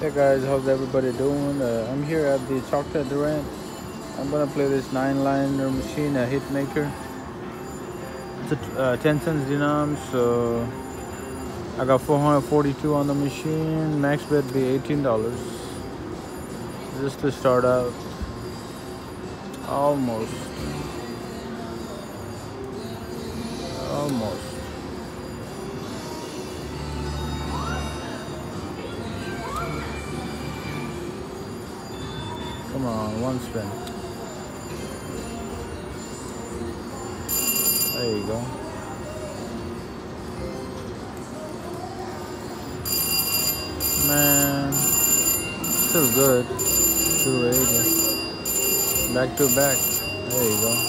Hey guys, how's everybody doing? I'm here at the Choctaw Durant. I'm gonna play this 9-liner machine, a hit maker. It's a 10 cents denom, so I got 442 on the machine. Max bet be $18. Just to start out. Almost. Come on, one spin. There you go. Man, still good. 280. Back to back. There you go.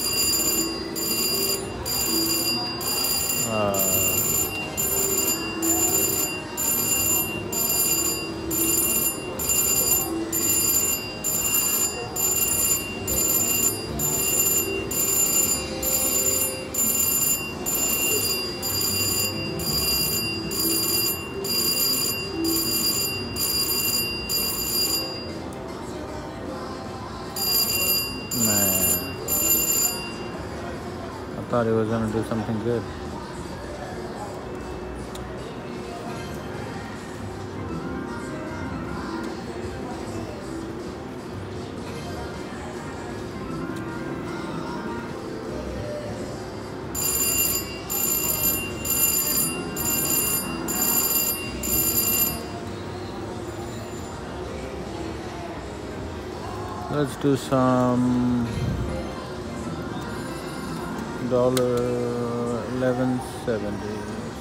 Man, I thought he was gonna do something good. Let's do some $11.70.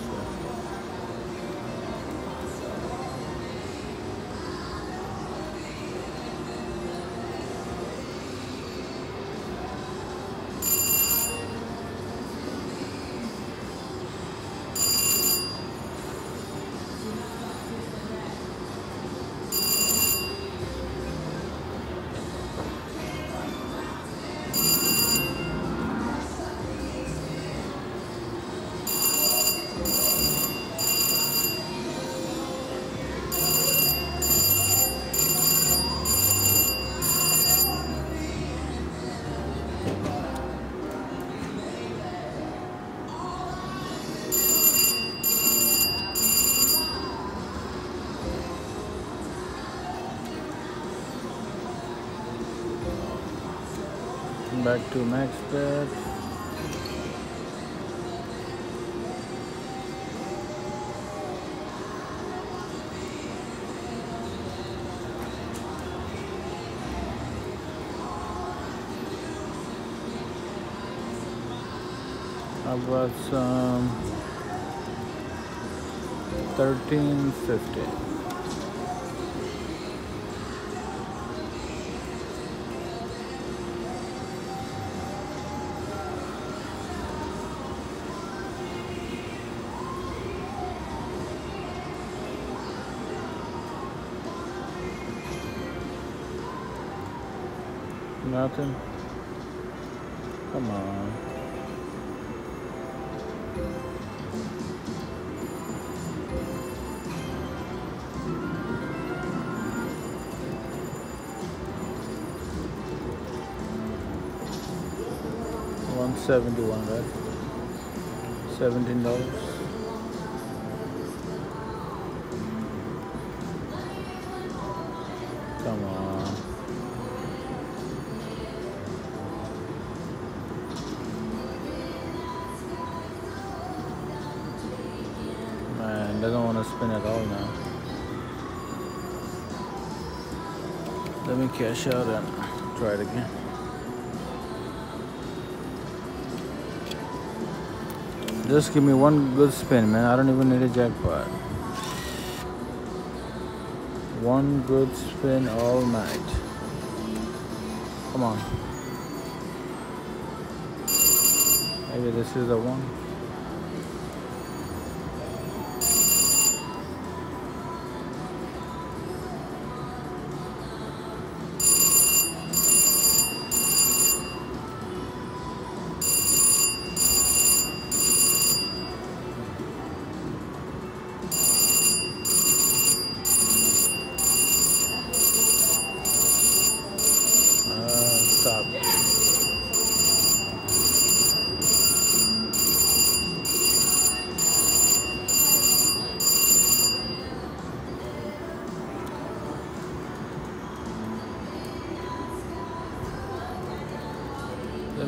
Back to max bet. How about some 13.50? Nothing. Come on. $171, right? $17. Come on. Man, doesn't want to spin at all now. Let me cash out and try it again. Just give me one good spin, man. I don't even need a jackpot. One good spin all night. Come on. Maybe this is the one.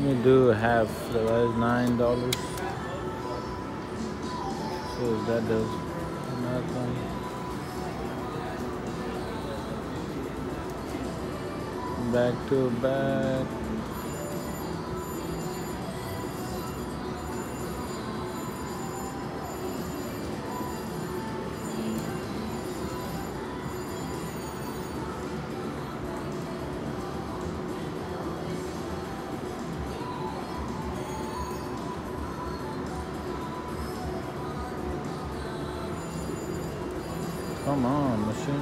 me do half. So that is $9. So that does nothing. Back to back. Come on, machine.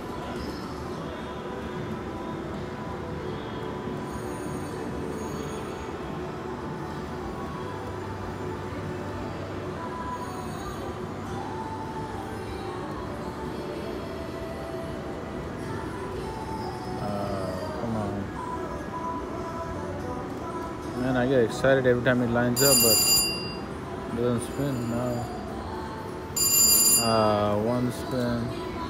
Come on. Man, I get excited every time it lines up, but it doesn't spin now. One spin.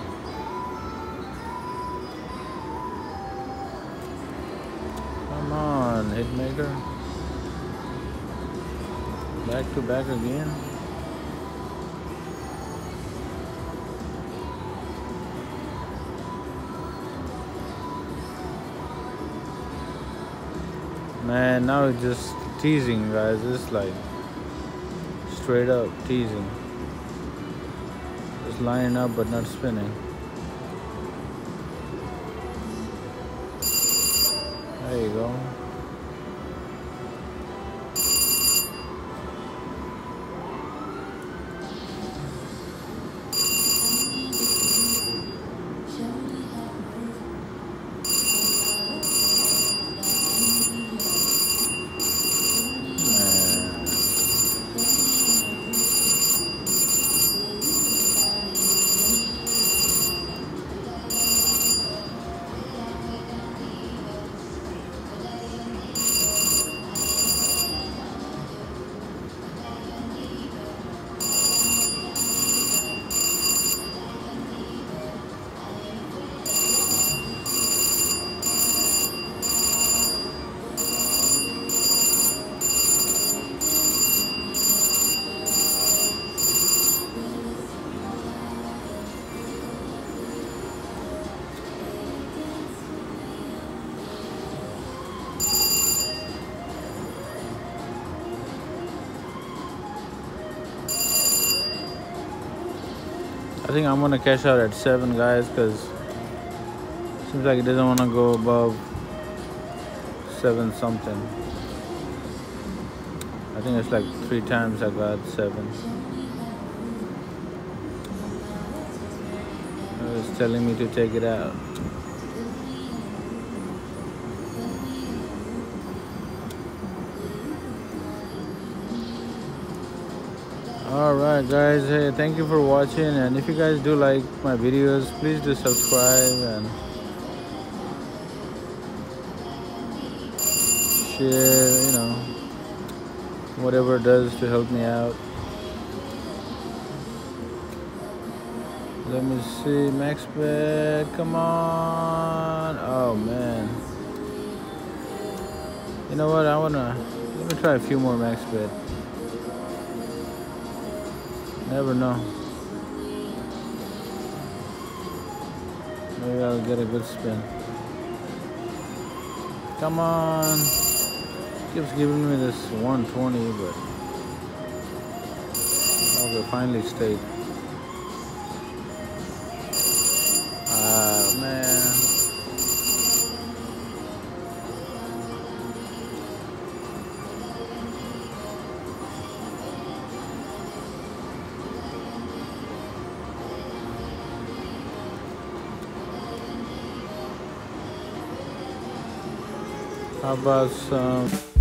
Come on, Hitmaker. Back to back again. Man, now it's just teasing, guys. It's like straight up teasing. Just lining up but not spinning. There you go. I think I'm gonna cash out at 7, guys, because it seems like it doesn't want to go above 7 something. I think it's like 3 times I got 7. It's telling me to take it out. Alright guys, hey, thank you for watching, and if you guys do like my videos, please do subscribe and share, you know, whatever it does to help me out. Let me see, max bet, come on. Oh man, you know what, let me try a few more max bet. Never know. Maybe I'll get a good spin. Come on. Keeps giving me this 120, but okay, finally stayed. Ah, man. How about some